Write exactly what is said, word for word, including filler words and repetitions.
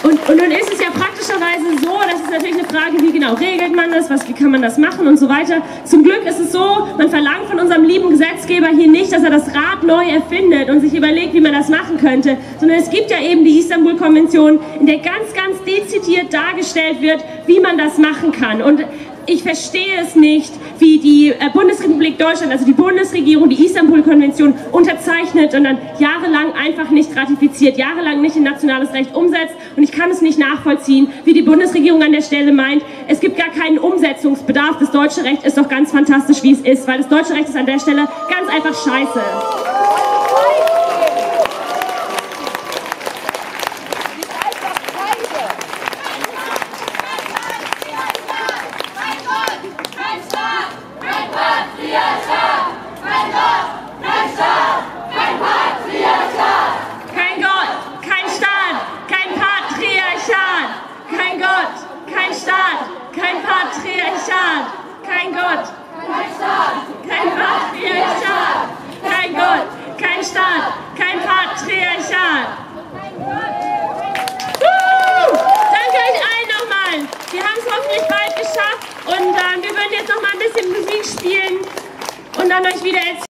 Und, und nun ist es ja praktischerweise so, das ist natürlich eine Frage, wie genau regelt man das, was, wie kann man das machen und so weiter. Zum Glück ist es so, man verlangt von unserem lieben Gesetzgeber hier nicht, dass er das Rad neu erfindet und sich überlegt, wie man das machen könnte, sondern es gibt ja eben die Istanbul-Konvention, in der ganz, ganz dezidiert dargestellt wird, wie man das machen kann. Und ich verstehe es nicht, wie die Bundesrepublik Deutschland, also die Bundesregierung, die Istanbul-Konvention unterzeichnet und dann jahrelang einfach nicht ratifiziert, jahrelang nicht in nationales Recht umsetzt. Und ich kann es nicht nachvollziehen, wie die Bundesregierung an der Stelle meint, es gibt gar keinen Umsetzungsbedarf. Das deutsche Recht ist doch ganz fantastisch, wie es ist, weil das deutsche Recht ist an der Stelle ganz einfach scheiße. Kein Patriarchat, kein Gott, kein Staat, kein Patriarchat, kein Gott, kein Staat, kein Patriarchat. Uh, danke euch allen nochmal. Wir haben es hoffentlich bald geschafft und äh, wir würden jetzt noch mal ein bisschen Musik spielen und dann euch wieder erzählen.